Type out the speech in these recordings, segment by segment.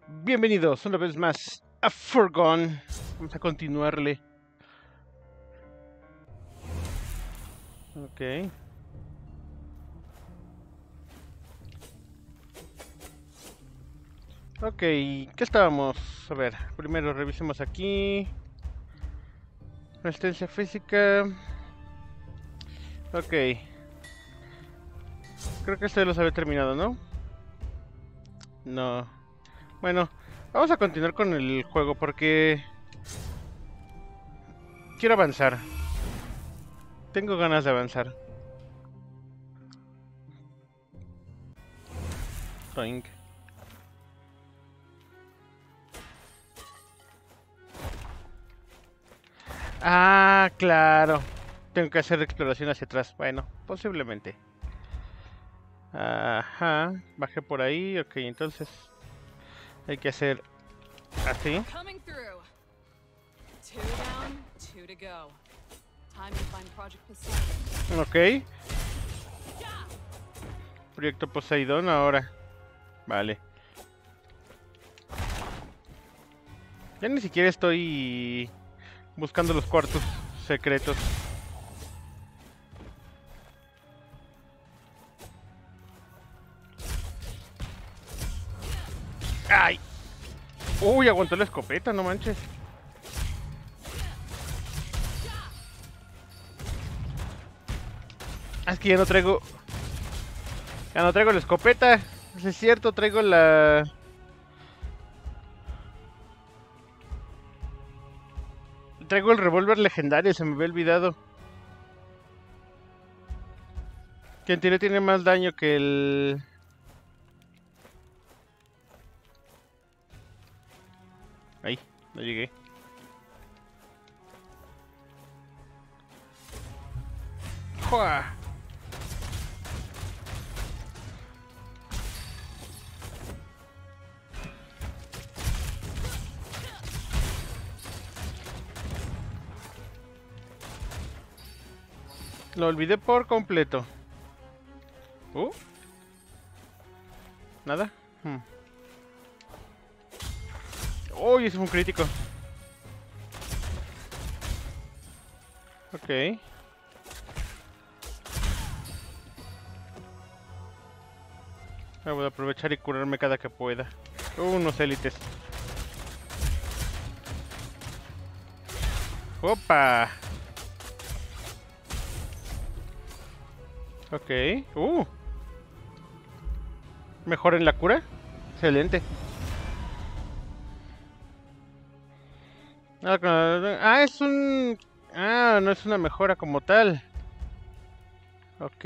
Bienvenidos una vez más a Forgone. Vamos a continuarle. Ok. Ok, ¿qué estábamos? A ver, primero revisemos aquí. Resistencia física. Ok. Creo que esto ya los había terminado, ¿no? No. Bueno, vamos a continuar con el juego porque quiero avanzar. Tengo ganas de avanzar. Toink. Ah, claro. Tengo que hacer exploración hacia atrás. Bueno, posiblemente. Ajá. Bajé por ahí. Ok, entonces hay que hacer así. Ok. Proyecto Poseidón ahora. Vale. Ya ni siquiera estoy buscando los cuartos secretos. ¡Ay! Uy, aguantó la escopeta, no manches. Es que ya no traigo... Ya no traigo la escopeta. Eso es cierto, traigo la... Traigo el revólver legendario, se me había olvidado. Que en teoría tiene más daño que el... Ahí, no llegué. ¡Jua! Lo olvidé por completo. ¿Nada? Uy, ese fue un crítico. Ok. Voy a aprovechar y curarme cada que pueda. Unos élites. ¡Opa! Ok. Mejor en la cura. Excelente. Es un... Ah, no es una mejora como tal. Ok.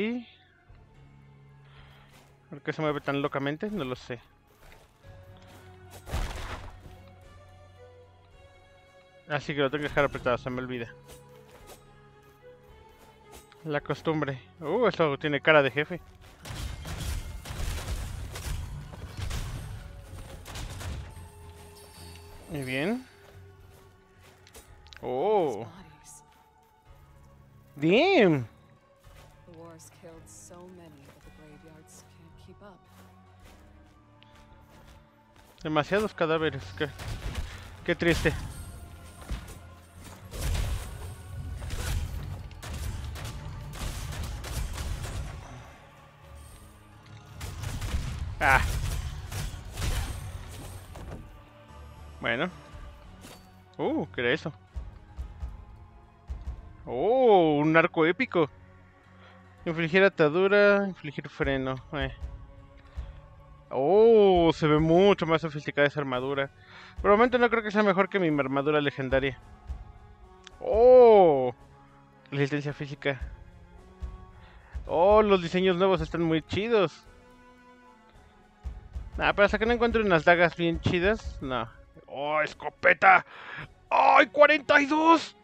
¿Por qué se mueve tan locamente? No lo sé. Así que lo tengo que dejar apretado, se me olvida. La costumbre. Eso tiene cara de jefe. Muy bien. Oh. Damn. Demasiados cadáveres. Qué triste. Ah. Bueno. ¿Qué era eso? Un arco épico. Infligir atadura, infligir freno. Se ve mucho más sofisticada esa armadura. Por el momento no creo que sea mejor que mi armadura legendaria. Resistencia física. Los diseños nuevos están muy chidos. Pero hasta que no encuentre unas dagas bien chidas, no. Escopeta. ¡Ay, 42!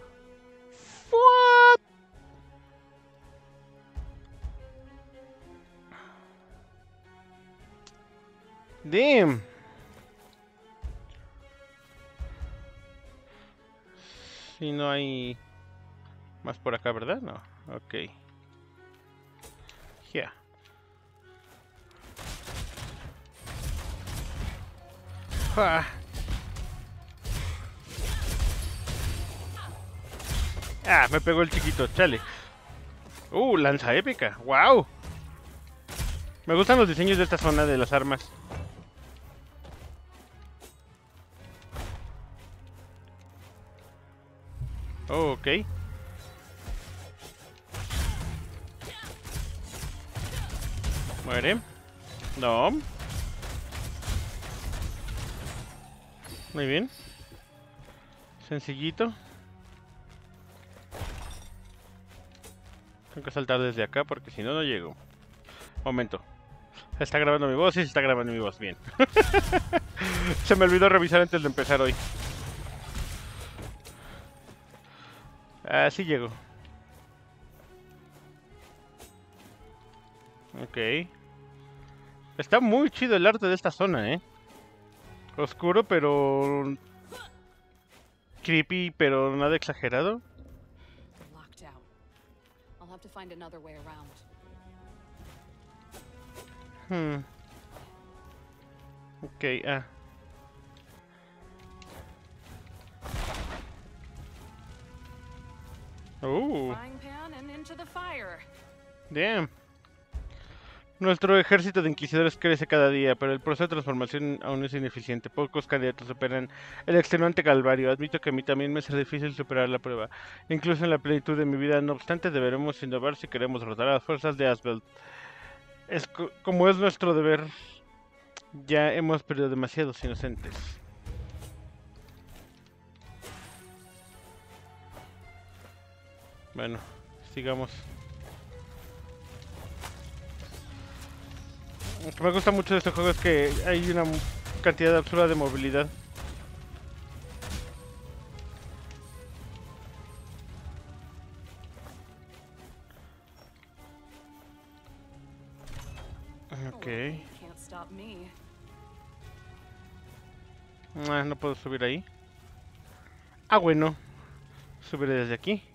What? Damn. Si no hay más por acá, ¿verdad? No. Ok. Yeah. Ah, me pegó el chiquito, chale. Lanza épica, wow. Me gustan los diseños de esta zona de las armas. Ok. Muere. No. Muy bien. Sencillito. Tengo que saltar desde acá porque si no, no llego. Momento. ¿Se está grabando mi voz? Sí, se está grabando mi voz. Bien. Se me olvidó revisar antes de empezar hoy. Sí llego. Ok. Está muy chido el arte de esta zona, ¿eh? Oscuro, pero... creepy, pero nada exagerado. Ok, Damn. Nuestro ejército de inquisidores crece cada día, pero el proceso de transformación aún es ineficiente. Pocos candidatos superan el extenuante calvario. Admito que a mí también me será difícil superar la prueba, incluso en la plenitud de mi vida. No obstante, deberemos innovar si queremos derrotar a las fuerzas de Asbelt. Como es nuestro deber, ya hemos perdido demasiados inocentes. Bueno, sigamos. Lo que me gusta mucho de este juego es que hay una cantidad absurda de movilidad. Ok. No puedo subir ahí. Bueno. Subiré desde aquí.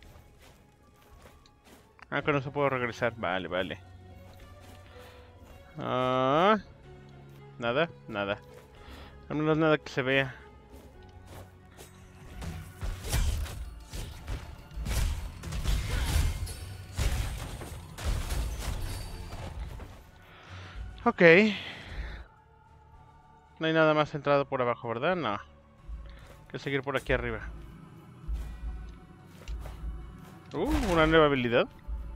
Con eso puedo regresar. Vale, vale. Nada, nada. Al menos nada que se vea. Ok. No hay nada más centrado por abajo, ¿verdad? No. Hay que seguir por aquí arriba. Una nueva habilidad.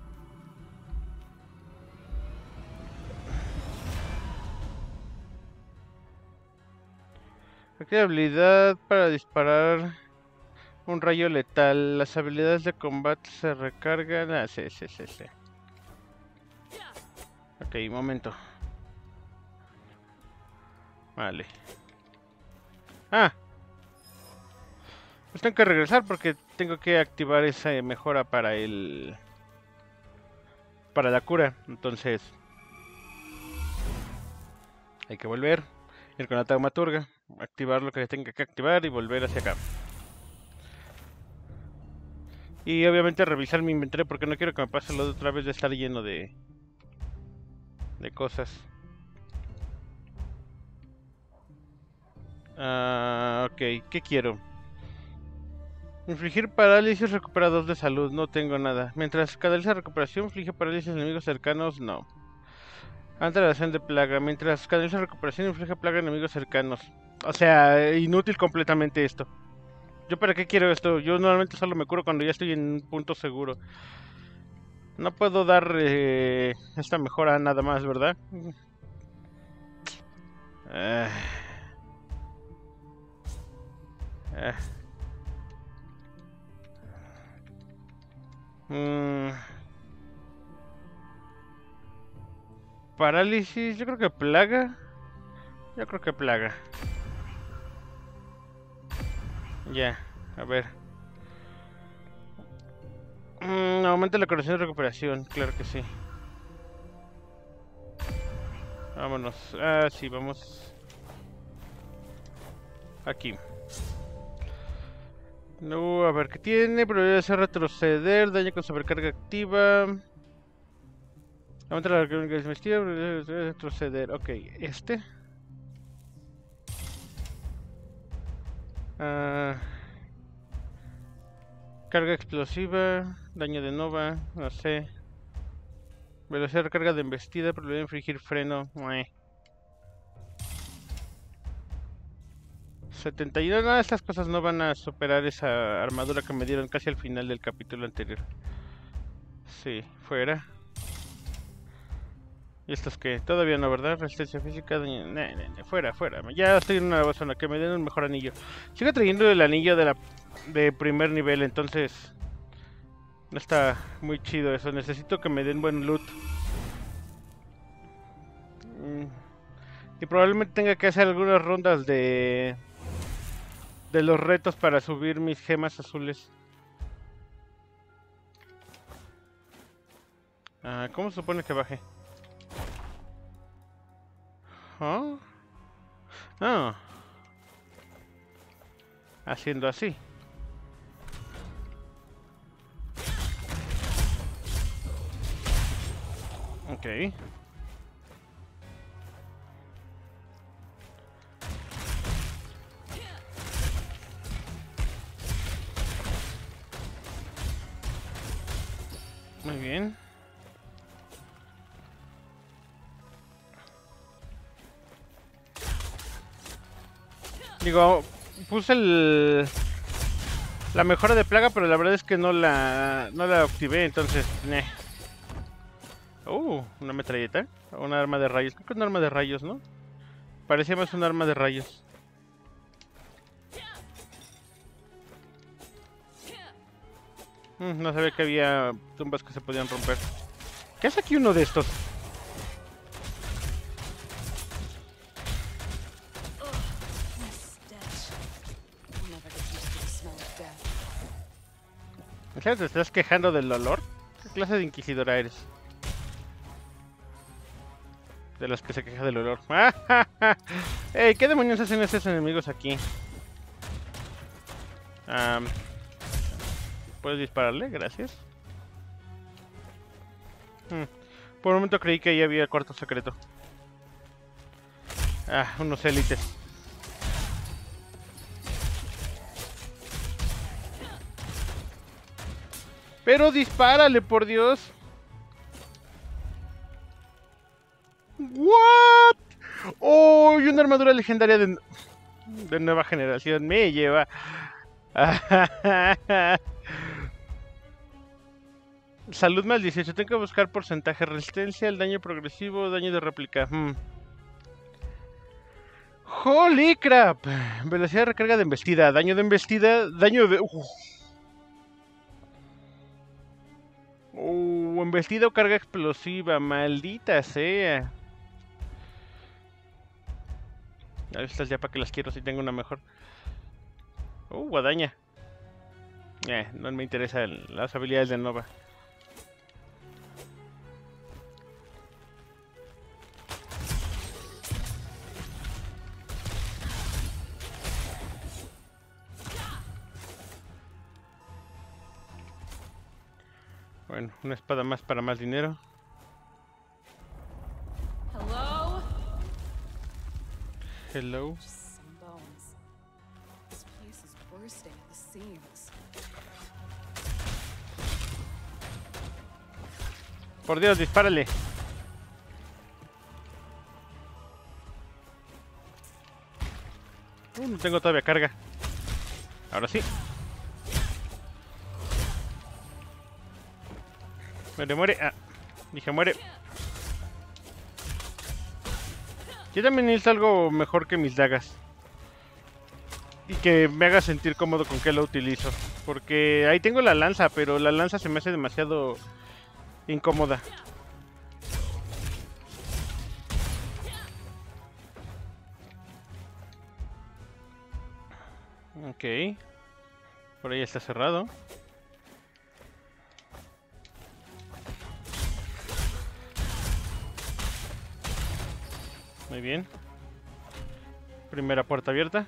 Aquí hay habilidad para disparar un rayo letal. Las habilidades de combate se recargan. Sí. Ok, momento. Vale. Pues tengo que regresar porque tengo que activar esa mejora para el... para la cura. Entonces... hay que volver. Ir con la taumaturga. Activar lo que tenga que activar y volver hacia acá. Y obviamente revisar mi inventario porque no quiero que me pase lo de otra vez de estar lleno de cosas. Ok, ¿qué quiero? Infligir parálisis, recupera 2 de salud, no tengo nada. Mientras canaliza recuperación, inflige parálisis a enemigos cercanos, no. Alteración de plaga, mientras canaliza recuperación, inflige plaga a enemigos cercanos. O sea, inútil completamente esto. ¿Yo para qué quiero esto? Yo normalmente solo me curo cuando ya estoy en un punto seguro. No puedo dar esta mejora nada más, ¿verdad? Ah. Parálisis, yo creo que plaga. Yo creo que plaga. Ya, a ver. Aumenta la curación de recuperación, claro que sí. Vámonos. Sí, vamos. Aquí. No, a ver, ¿qué tiene? Probabilidad de hacer retroceder, daño con sobrecarga activa. Aumenta la investiga, retroceder. Ok, este. Ah, carga explosiva, daño de nova, no sé. Velocidad de recarga de embestida, probabilidad de infligir freno. 71, no, estas cosas no van a superar esa armadura que me dieron casi al final del capítulo anterior. Sí, fuera. ¿Y estos qué? Todavía no, ¿verdad? Resistencia física, daño... fuera, fuera. Ya estoy en una nueva zona, que me den un mejor anillo. Sigo trayendo el anillo de primer nivel, entonces... No está muy chido eso. Necesito que me den buen loot. Y probablemente tenga que hacer algunas rondas de los retos para subir mis gemas azules. Ah, ¿cómo se supone que baje? ¿Ah? Ah. Haciendo así. Ok. Muy bien. Digo, puse la mejora de plaga, pero la verdad es que no la activé, entonces... una metralleta. Una arma de rayos. Creo que es un arma de rayos, ¿no? Parecía más un arma de rayos. No sabía que había tumbas que se podían romper. ¿Qué hace aquí uno de estos? ¿En serio te estás quejando del olor? ¿Qué clase de inquisidora eres? De las que se queja del olor. ¡Ey! ¿Qué demonios hacen esos enemigos aquí? ¿Puedes dispararle? Gracias. Por un momento creí que ahí había cuarto secreto. Unos élites. Pero dispárale, por Dios. ¿What? ¡Oh! Y una armadura legendaria de nueva generación me lleva. Salud más 18. Tengo que buscar porcentaje. Resistencia al daño progresivo, daño de réplica. ¡Holy crap! Velocidad de recarga de embestida. Daño de embestida. Daño de... embestida o carga explosiva. Maldita sea. Estas ya para que las quiero si tengo una mejor. Guadaña. No me interesan las habilidades de Nova. Bueno, una espada más para más dinero. Hello. Hello. Some bones. This place is bursting at the seams. Por Dios, dispárale. No tengo todavía carga. Ahora sí. Muere, muere. Dije muere. Yo también necesito algo mejor que mis dagas. Y que me haga sentir cómodo con que lo utilizo. Porque ahí tengo la lanza, pero la lanza se me hace demasiado incómoda. Ok. Por ahí está cerrado. Muy bien. Primera puerta abierta.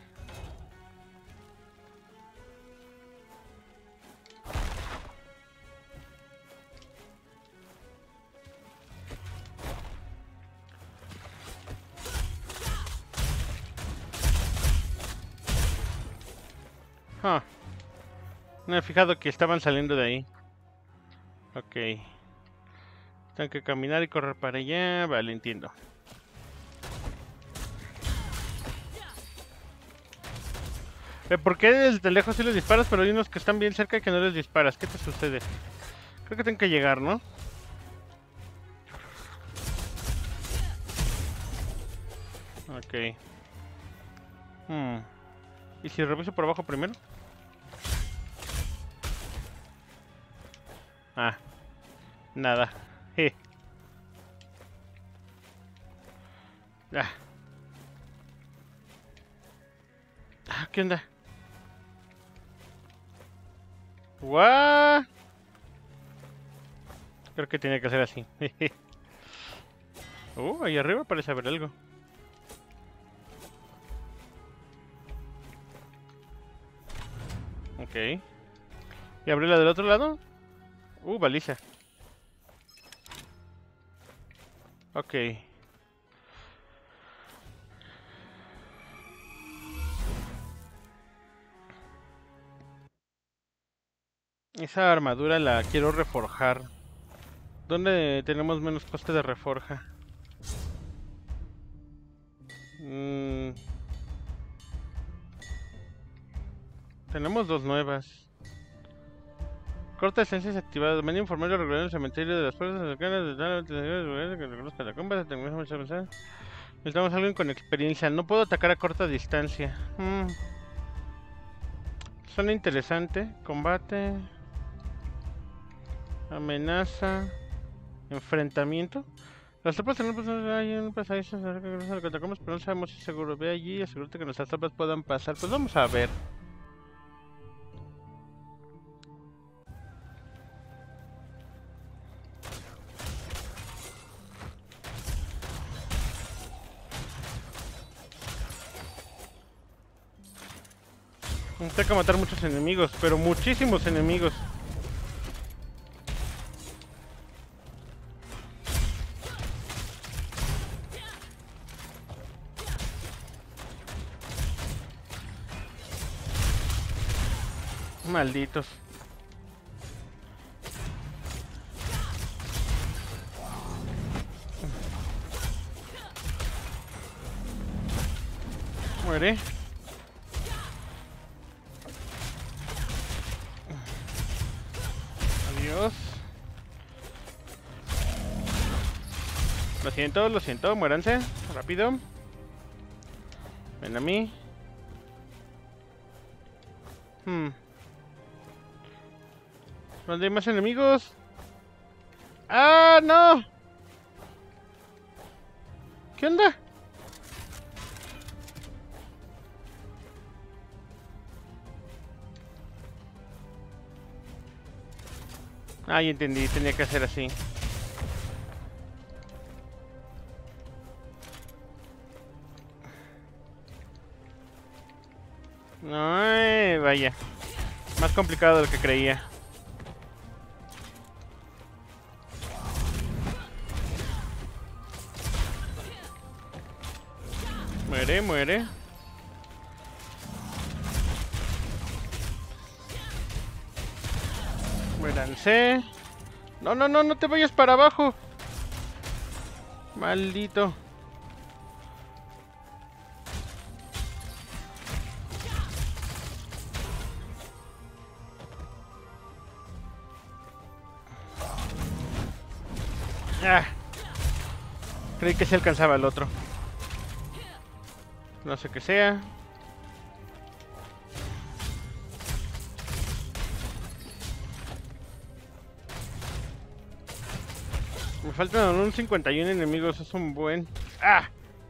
Ah, no me he fijado que estaban saliendo de ahí. Ok. Tengo que caminar y correr para allá. Vale, entiendo. ¿Por qué desde lejos sí les disparas, pero hay unos que están bien cerca y que no les disparas? ¿Qué te sucede? Creo que tengo que llegar, ¿no? Ok. ¿Y si reviso por abajo primero? Ah, nada. Ah. ¿Qué onda? ¿What? Creo que tenía que ser así. Ahí arriba parece haber algo. Ok. ¿Y abrí la del otro lado? Baliza. Ok. Esa armadura la quiero reforjar. ¿Dónde tenemos menos coste de reforja? Tenemos dos nuevas. Corta esencias activadas. Manda informar al regular del cementerio de las fuerzas cercanas de tal que reconozca la comba. Necesitamos a alguien con experiencia. No puedo atacar a corta distancia. Suena interesante. Combate. Amenaza. Enfrentamiento. Las tropas en un pasadizo que atacamos, pero no sabemos si seguro. Ve allí y asegúrate que nuestras tropas puedan pasar. Pues vamos a ver. Tengo que matar muchos enemigos, pero muchísimos enemigos. Malditos. Muere. Adiós. Lo siento, muéranse. Rápido. Ven a mí. ¿Dónde hay más enemigos? ¡Ah, no! ¿Qué onda? Ah, ya entendí, tenía que hacer así. Ay, vaya. Más complicado de lo que creía. Muere, muere. Muéranse. No, no, no, no te vayas para abajo. Maldito. Ah. Creí que se alcanzaba el otro. No sé qué sea. Me faltan un 51 enemigos, es un buen... ¡Ah!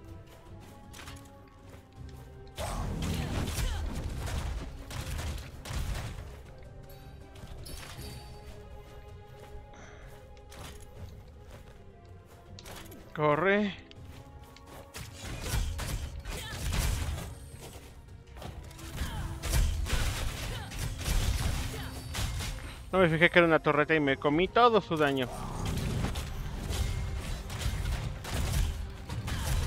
Corre. No me fijé que era una torreta y me comí todo su daño.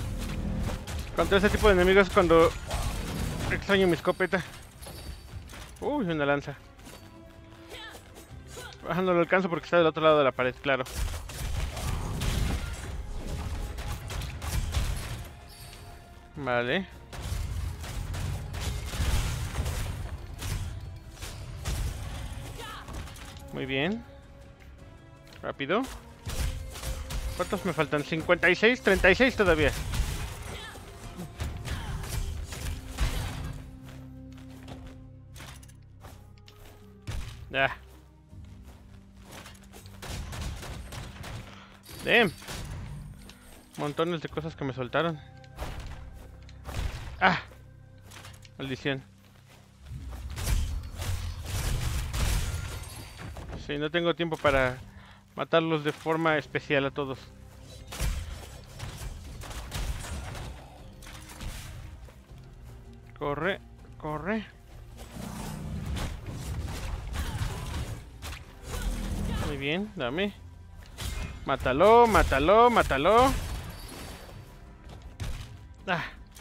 Contra ese tipo de enemigos cuando extraño mi escopeta. Uy, una lanza. Ah, no lo alcanzo porque está del otro lado de la pared, claro. Vale. Muy bien. Rápido. ¿Cuántos me faltan? 56, 36 todavía. Ya. Damn. Montones de cosas que me soltaron. Ah. Maldición. Sí, no tengo tiempo para matarlos de forma especial a todos. Corre, corre. Muy bien, dame. Mátalo, mátalo, mátalo. Ah.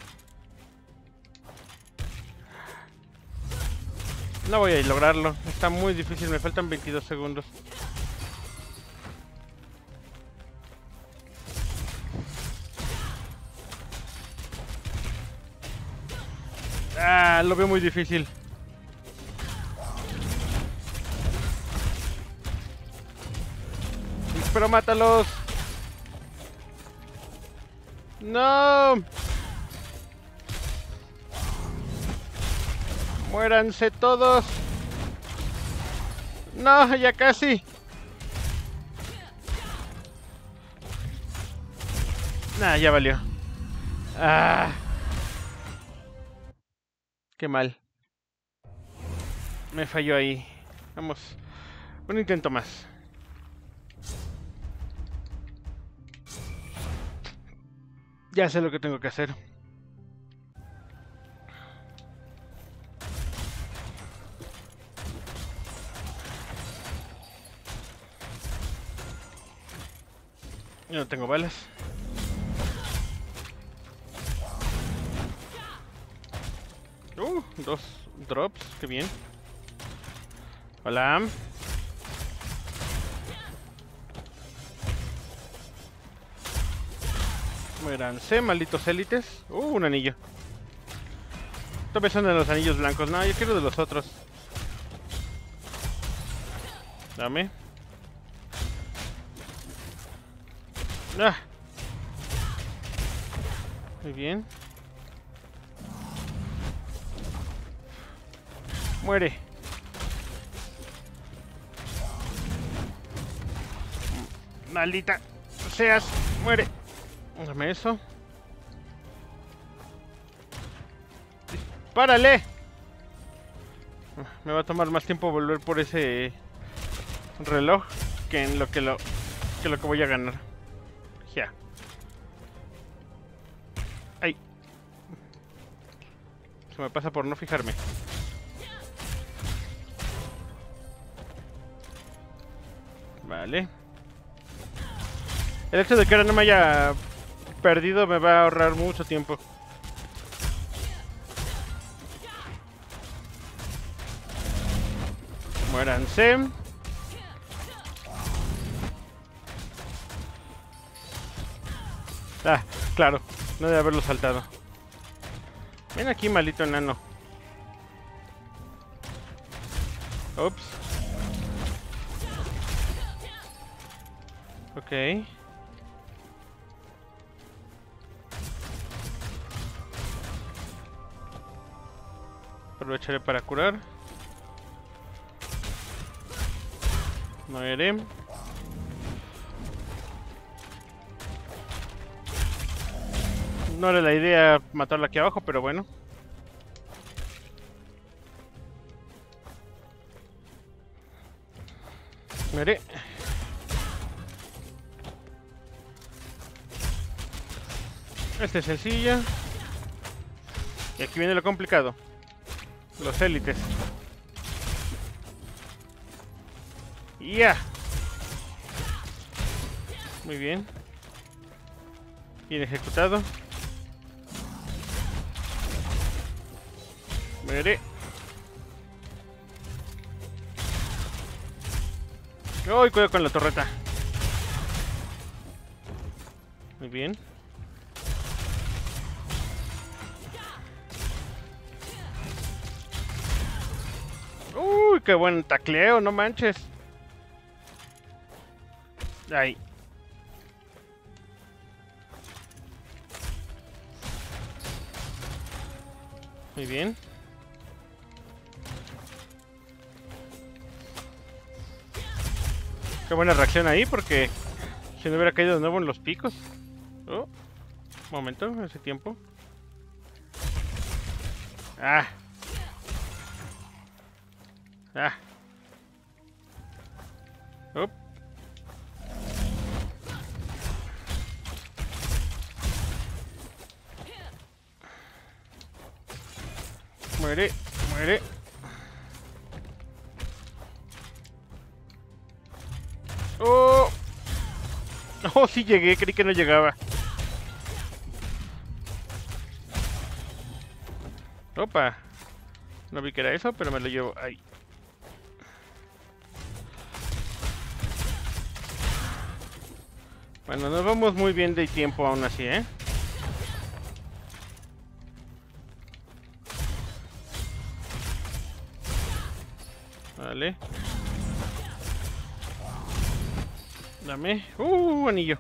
No voy a lograrlo. Está muy difícil, me faltan 22 segundos. Ah, lo veo muy difícil. Pero mátalos. No. Muéranse todos. No, ya casi. Nah, ya valió. Ah. Qué mal. Me falló ahí. Vamos. Un intento más. Ya sé lo que tengo que hacer. Yo no tengo balas. Dos drops, qué bien. Hola. Muéranse, malditos élites. Un anillo. Estoy pensando en los anillos blancos. No, yo quiero de los otros. Dame. Ah. Muy bien. Muere. Maldita seas. Muere. Dame eso. ¡Párale! Me va a tomar más tiempo volver por ese reloj que en lo que voy a ganar. Ya. ¡Ay! Se me pasa por no fijarme. Vale. El hecho de que ahora no me haya perdido me va a ahorrar mucho tiempo. Muéranse. Ah, claro. No debe haberlo saltado. Ven aquí, maldito enano. Ups. Ok. Aprovecharé para curar. No iré. No era la idea matarlo aquí abajo, pero bueno. Muere. Este es sencilla. Y aquí viene lo complicado. Los élites. ¡Ya! Muy bien. Bien ejecutado. Muere. Uy, cuidado con la torreta. Muy bien. Uy, qué buen tacleo, no manches. Ahí. Muy bien. Qué buena reacción ahí, porque si no hubiera caído de nuevo en los picos. Oh, momento, ese tiempo. Ah. Ah. Up. Muere, muere. Oh. Oh, sí llegué, creí que no llegaba. Opa. No vi que era eso, pero me lo llevo ahí. Bueno, nos vamos muy bien de tiempo aún así, ¿eh? Vale. Dame. Anillo.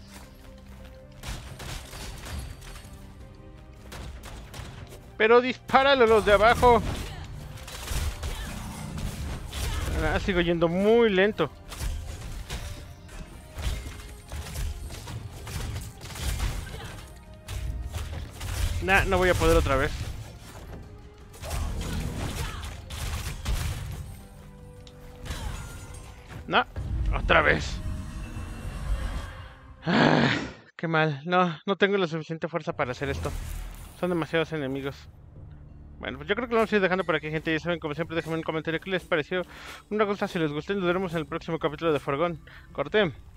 Pero dispáralo los de abajo. Ah, sigo yendo muy lento. Nah, no voy a poder otra vez. No, otra vez. Ah, qué mal. No, no tengo la suficiente fuerza para hacer esto. Son demasiados enemigos. Bueno, pues yo creo que lo vamos a ir dejando por aquí, gente. Ya saben, como siempre, déjenme un comentario qué les pareció. Una cosa, si les gustó, nos veremos en el próximo capítulo de Forgón. Corte.